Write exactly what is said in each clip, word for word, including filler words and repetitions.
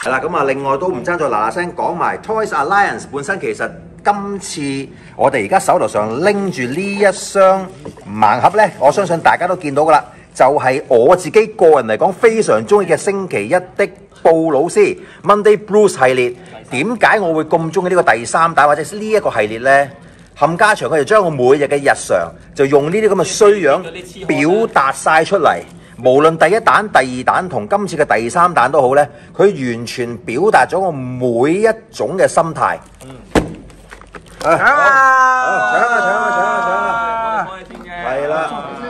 係啦，咁啊，另外都唔爭再嗱嗱聲講埋 Toys Alliance 本身其實今次我哋而家手頭上拎住呢一箱盲盒呢，我相信大家都見到噶啦，就係、是、我自己個人嚟講非常中意嘅星期一的布魯斯 Monday Blues 系列。點解我會咁中意呢個第三彈或者呢一個系列呢？冚家祥佢就將我每日嘅日常就用呢啲咁嘅衰樣表達晒出嚟。無論第一彈、第二彈同今次嘅第三彈都好呢，佢完全表達咗我每一種嘅心態。嗯，搶啊！搶啊！搶啊！搶啊！搶啊！係啦，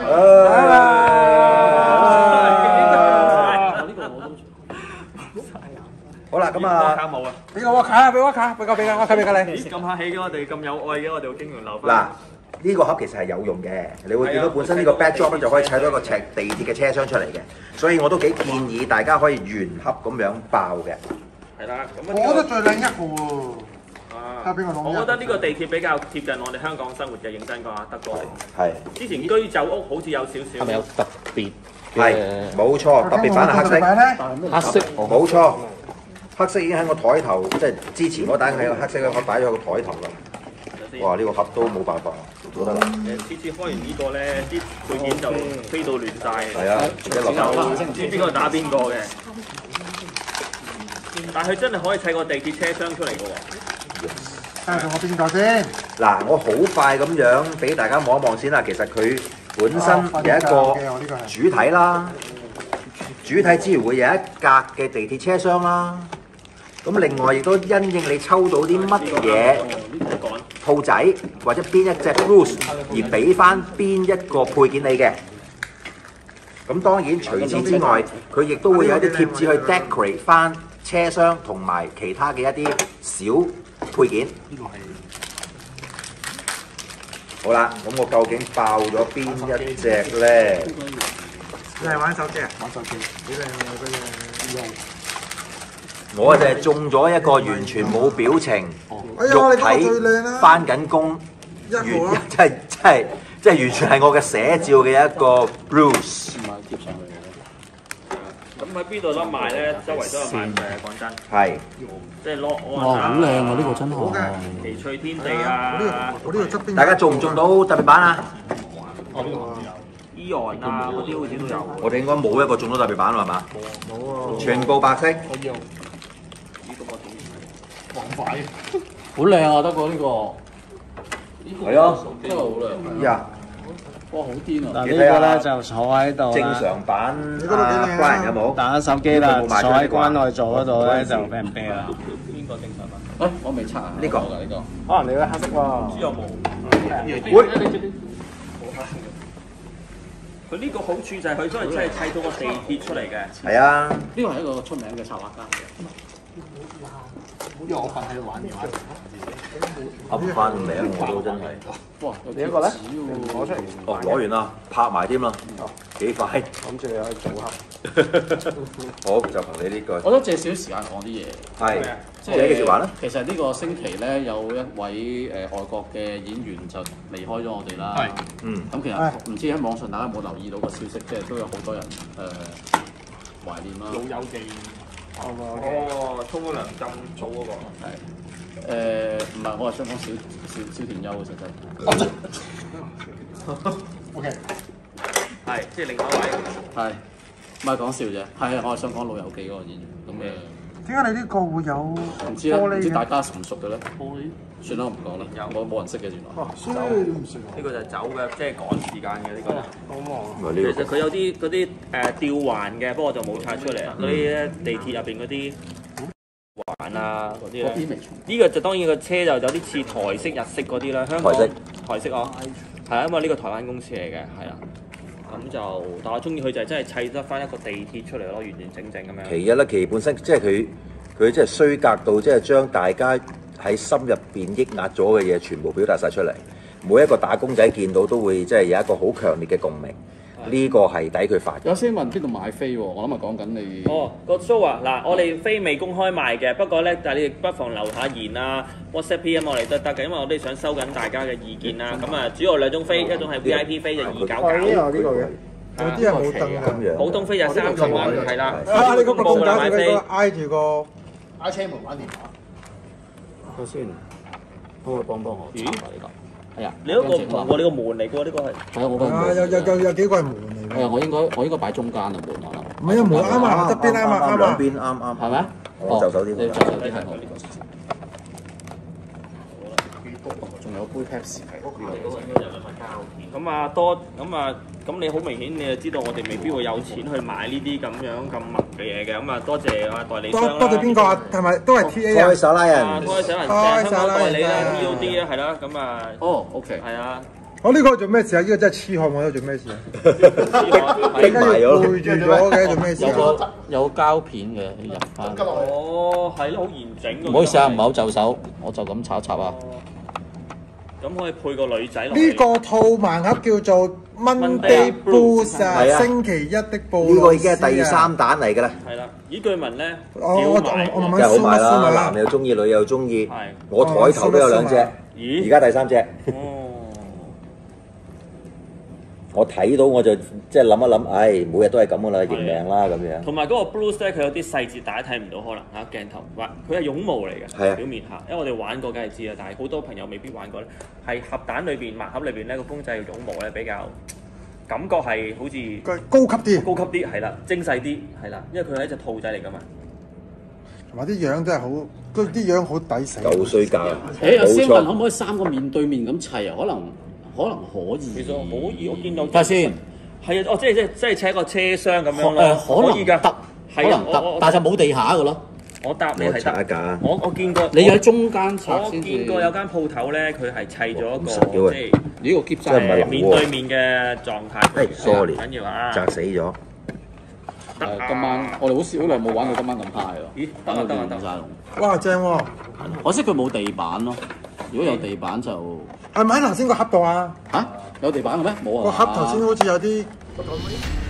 好啦，咁啊， 卡冇啊！ 俾我卡，俾我卡，俾個俾個卡俾個你。 咦，咁客氣嘅我哋咁有愛嘅，我哋會經常留翻。 嗱。呢個盒其實係有用嘅，你會見到本身呢個 backdrop 咧就可以砌到一個赤地鐵嘅車廂出嚟嘅，所以我都幾建議大家可以原盒咁樣爆嘅。 係啦，咁我覺得最靚一個喎。啊，邊個攞？ 我覺得呢個地鐵比較貼近我哋香港生活嘅，認真講啊，德國嚟。 係。 之前居酒屋好似有少少。係咪有特別？ 係，冇錯，特別版係黑色。黑色，冇錯，黑色已經喺個台頭，即係之前嗰單喺個黑色嗰個擺咗喺個台頭啦。哇！呢個盒都冇辦法，做得啦。 誒，次次開完呢個咧，啲配件就飛到亂晒。 係啊，一落就唔知邊個打邊個嘅。但係佢真係可以砌個地鐵車廂出嚟嘅喎。 睇下我邊個先？ 嗱，我好快咁樣俾大家望一望先啦。其實佢本身有一個主體啦，主體之餘會有一格嘅地鐵車廂啦。咁另外亦都因應你抽到啲乜嘢兔仔或者邊一隻 Bruce 而俾翻邊一個配件你嘅。咁當然除此之外，佢亦都會有一啲貼紙去 decorate 翻車廂同埋其他嘅一啲小配件。好啦，咁我究竟爆咗邊一隻咧？ 你係玩手機啊？玩手機，幾靚啊！嗰隻。 我就係中咗一個完全冇表情、肉體翻緊工，完即係即係即係完全係我嘅寫照嘅一個 Bruce。 咁喺邊度得賣咧？周圍都有賣嘅，講真。 係。 即係攞我哇！好靚喎，呢個真係。 奇趣天地啊！ 我呢個側邊。 大家中唔中到特別版啊？ 我邊個？Eon 啊，嗰啲好似都有。 我哋應該冇一個中到特別版係嘛？ 冇啊！ 全部白色。 好靚啊！德國呢個， 係啊， 真係好靚。 呀！ 哇，好癲啊！ 嗱，呢個咧就坐喺度正常版啊 ，Brian 有冇？ 打手機啦，坐喺關愛座嗰度咧就俾人啤啦。 邊個正常版？ 誒，我未測啊。 呢個呢個， 可能你嘅黑色喎。 唔知有冇？ 會。 佢呢個好處就係佢真係真係砌到個地鐵出嚟嘅。 係啊。 呢個係一個出名嘅插畫家。 因為我瞓喺度玩電話。 噏翻名我都真係。 哇！ 你一個咧？攞出嚟。 哦，攞完啦，拍埋添啦，幾快。 諗住你可以組合。 好，就憑你呢句。 我都借少少時間講啲嘢。 係。 即係繼續玩啦。 其實呢個星期咧，有一位誒外國嘅演員就離開咗我哋啦。係。 嗯。 咁其實唔知喺網上大家有冇留意到個消息，即係都有好多人誒懷念啦。 老友記。哦，沖咗涼浸草嗰個。係。 誒唔係，我係想講小小小田優嘅實際。 O K。 係，即係另外一位。 係，唔係講笑啫。係，我係想講老友記嗰個演員。咁誒。 點解你呢個會有唔知咧？唔知大家熟唔熟嘅咧？玻璃。算啦，我唔講啦。有冇冇人識嘅原來。 哦，所以你都唔識喎。 呢個就係走嘅，即係趕時間嘅呢個。 好忙。 其實佢有啲嗰啲誒吊環嘅，不過就冇拆出嚟啊。嗰啲地鐵入邊嗰啲環啊嗰啲咧。呢個就當然個車就有啲似台式、日式嗰啲啦。香港台式台式哦，係啊，因為呢個台灣公司嚟嘅，係啦。咁就，但我中意佢就係真係砌得翻一個地鐵出嚟咯，完完整整咁樣。 其一咧，其本身即係佢佢即係衰格到，即係將大家喺心入邊抑壓咗嘅嘢，全部表達晒出嚟。每一個打工仔見到都會即係有一個好強烈嘅共鳴。呢個係抵佢發。 有先問邊度買飛喎？我諗係講緊你。 哦，個 show 啊，嗱，我哋飛未公開賣嘅，不過咧，但係你哋不妨留下言啊 ，WhatsApp P M 我哋都得嘅，因為我哋想收緊大家嘅意見啦。咁啊，主要兩種飛，一種係 V I P 飛就二九九。 呢個呢個嘅。有啲係冇凳嘅。 咁樣。 普通飛就三十蚊，係啦。 啊！你嗰個公仔佢個挨住個打車門玩電話。 睇先，可唔可以幫幫我查下呢個？係啊， 你嗰個唔同喎，你個門嚟嘅喎，呢個係。 係啊，我個啊，有有有有幾個係門嚟係啊，我應該我應該擺中間啊門可能。 唔係啊，門啱啊，側邊啱啊，啱啊。 兩邊啱啱。 係咪？ 我就手啲。 你就手啲係我呢個。仲有杯 Pepsi 係。 咁啊多咁啊咁你好明顯你就知道我哋未必會有錢去買呢啲咁樣咁密嘅嘢嘅，咁啊多謝啊代理商啦。 多多謝邊個啊？係咪都係 T A 啊？ 開手拉人。 啊，多謝小雲石香港代理啦 ，T O D 啦，係啦，咁啊。 哦，OK。 係啊。 我呢個做咩事啊？呢個真係痴漢，我呢個做咩事啊？ 逼埋咗。 背住咗嘅做咩事啊？ 有個有膠片嘅入翻。 哦，係咯，好完整。 唔好意思啊，唔係好就手，我就咁插一插啊。 咁可以配個女仔落。 呢個套盲盒叫做 Monday Blues 啊，星期一的布呢個已經係第三彈嚟㗎啦。 係啦，咦據聞咧， 我我我慢慢真係好賣梳一梳啦， 啦。 男又中意，女又中意。 係。 我台頭都有兩隻， 咦？ 而家第三隻。 哦。 我睇到我就即係諗一諗，唉，每日都係咁㗎啦，認命啦咁樣。 同埋嗰個 blues 咧，佢有啲細節大家睇唔到，可能嚇鏡頭，哇！佢係絨毛嚟嘅， 係啊表面嚇，因為我哋玩過梗係知啦，但係好多朋友未必玩過咧，係盒蛋裏邊盲盒裏邊咧個公仔嘅絨毛咧比較感覺係好似高級啲， 高級啲係啦，精細啲係啦，因為佢係一隻兔仔嚟㗎嘛。 同埋啲樣真係好，嗰啲樣好抵死。 九歲價， 誒，阿冇 Sir 問可錯。 唔可以三個面對面咁砌啊？可能可能可以。 其實可以，我見到。 睇下先。 係啊，哦，即係即係即係砌一個車廂咁樣誒咯， 可可以㗎， 能得，可係啊， 能得，但係就冇地下㗎咯。 我答你我係得。 查一架。 我我見過。 你要喺中間拆我先至。 見過有間鋪頭咧，佢係砌咗一個咁實嘅喎即係。 呢個夾真係唔係流喎誒面對面嘅狀態。 誒，sorry， 唔緊要啊。 砸死咗。 誒，今晚我哋好少好耐冇玩到今晚咁 high 喎。 咦？得玩到啊得啊得啊！ 亂晒龍。 哇，正喎！ 可惜佢冇地板咯。如果有地板就係咪喺頭先個盒度啊？ 嚇有地板嘅咩？冇啊。 個盒頭先好似有啲。